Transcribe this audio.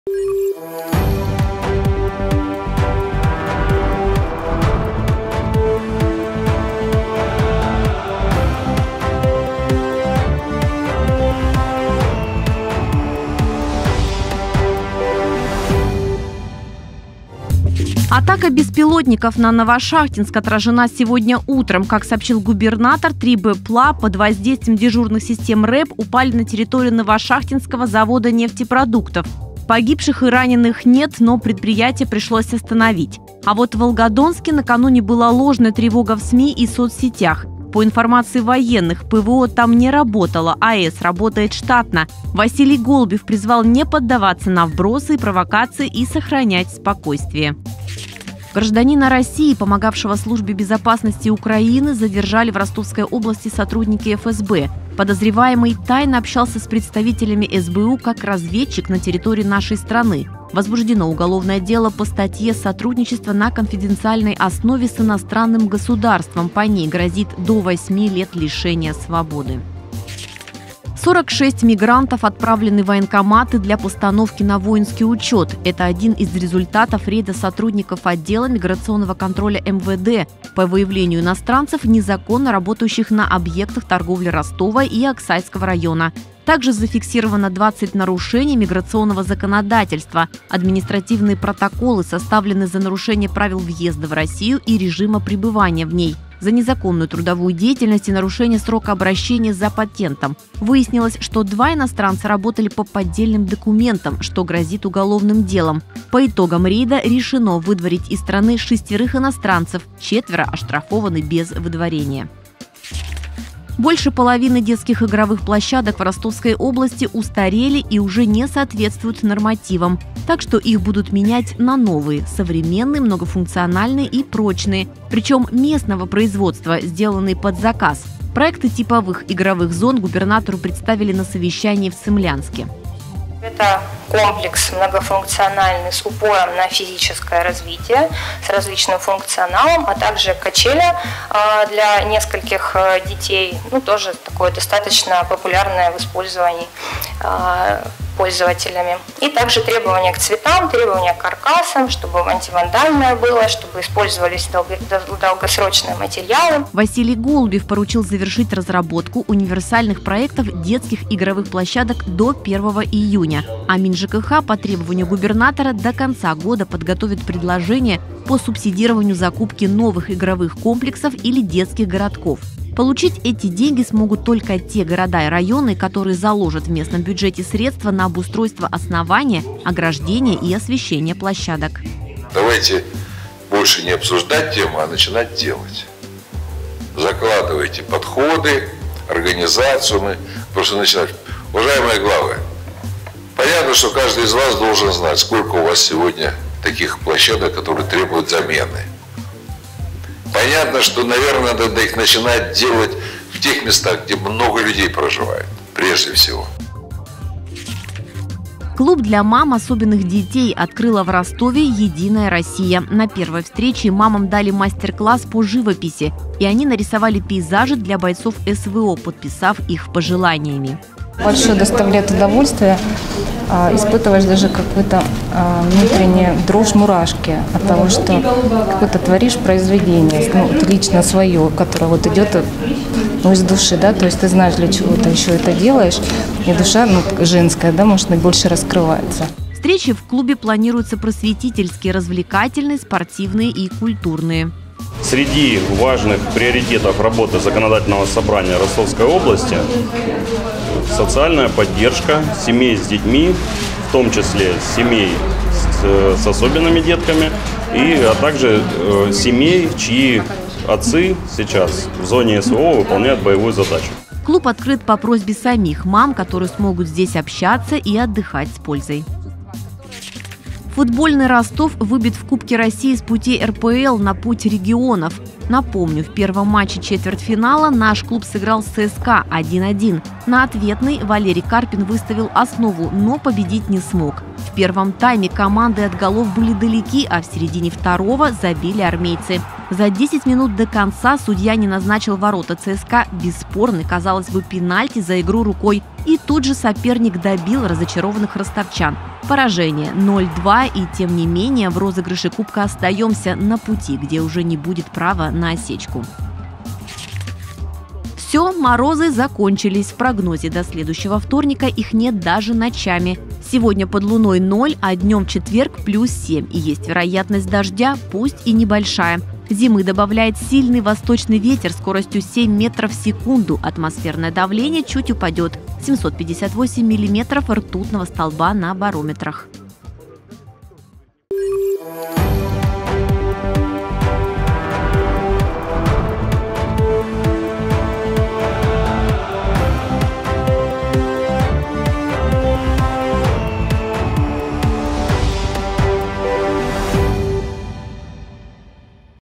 Атака беспилотников на Новошахтинск отражена сегодня утром. Как сообщил губернатор, 3 БПЛА под воздействием дежурных систем РЭБ упали на территорию Новошахтинского завода нефтепродуктов. Погибших и раненых нет, но предприятие пришлось остановить. А вот в Волгодонске накануне была ложная тревога в СМИ и соцсетях. По информации военных, ПВО там не работало, АЭС работает штатно. Василий Голубев призвал не поддаваться на вбросы и провокации и сохранять спокойствие. Гражданина России, помогавшего службе безопасности Украины, задержали в Ростовской области сотрудники ФСБ. Подозреваемый тайно общался с представителями СБУ как разведчик на территории нашей страны. Возбуждено уголовное дело по статье «Сотрудничество на конфиденциальной основе с иностранным государством». По ней грозит до 8 лет лишения свободы. 46 мигрантов отправлены в военкоматы для постановки на воинский учет. Это один из результатов рейда сотрудников отдела миграционного контроля МВД по выявлению иностранцев, незаконно работающих на объектах торговли Ростова и Аксайского района. Также зафиксировано 20 нарушений миграционного законодательства. Административные протоколы составлены за нарушение правил въезда в Россию и режима пребывания в ней, за незаконную трудовую деятельность и нарушение срока обращения за патентом. Выяснилось, что 2 иностранца работали по поддельным документам, что грозит уголовным делом. По итогам рейда решено выдворить из страны 6 иностранцев, 4 оштрафованы без выдворения. Больше половины детских игровых площадок в Ростовской области устарели и уже не соответствуют нормативам. Так что их будут менять на новые, современные, многофункциональные и прочные. Причем местного производства, сделанные под заказ. Проекты типовых игровых зон губернатору представили на совещании в Цимлянске. Это комплекс многофункциональный с упором на физическое развитие, с различным функционалом, а также качели для нескольких детей. Тоже такое достаточно популярное в использовании пользователями. И также требования к цветам, требования к каркасам, чтобы антивандальное было, чтобы использовались долгосрочные материалы. Василий Голубев поручил завершить разработку универсальных проектов детских игровых площадок до 1 июня. А МинЖКХ по требованию губернатора до конца года подготовит предложение по субсидированию закупки новых игровых комплексов или детских городков. Получить эти деньги смогут только те города и районы, которые заложат в местном бюджете средства на обустройство основания, ограждения и освещение площадок. Давайте больше не обсуждать тему, а начинать делать. Закладывайте подходы, организацию. Мы просто начинаем. Уважаемые главы, понятно, что каждый из вас должен знать, сколько у вас сегодня таких площадок, которые требуют замены. Понятно, что, наверное, надо их начинать делать в тех местах, где много людей проживает, прежде всего. Клуб для мам особенных детей открыла в Ростове «Единая Россия». На первой встрече мамам дали мастер-класс по живописи, и они нарисовали пейзажи для бойцов СВО, подписав их пожеланиями. Большое доставляет удовольствие, испытываешь даже какую-то внутреннюю дрожь, мурашки от того, что какое-то творишь произведение, лично свое, которое идет из души, да, то есть ты знаешь, для чего ты еще это делаешь, и душа женская, да, может быть, больше раскрывается. Встречи в клубе планируются просветительские, развлекательные, спортивные и культурные. Среди важных приоритетов работы Законодательного собрания Ростовской области социальная поддержка семей с детьми, в том числе семей с особенными детками, а также семей, чьи отцы сейчас в зоне СВО выполняют боевую задачу. Клуб открыт по просьбе самих мам, которые смогут здесь общаться и отдыхать с пользой. Футбольный Ростов выбит в Кубке России с пути РПЛ на путь регионов. Напомню, в первом матче четвертьфинала наш клуб сыграл с ЦСКА 1-1. На ответный Валерий Карпин выставил основу, но победить не смог. В первом тайме команды от голов были далеки, а в середине второго забили армейцы. За 10 минут до конца судья не назначил ворота ЦСКА бесспорный, казалось бы, пенальти за игру рукой И тут же соперник добил разочарованных ростовчан. Поражение 0-2, и тем не менее в розыгрыше Кубка остаемся на пути, где уже не будет права на осечку. Все, морозы закончились. В прогнозе до следующего вторника их нет даже ночами. Сегодня под луной 0, а днем в четверг плюс 7. И есть вероятность дождя, пусть и небольшая. Зимы добавляет сильный восточный ветер скоростью 7 метров в секунду. Атмосферное давление чуть упадет. 758 миллиметров ртутного столба на барометрах.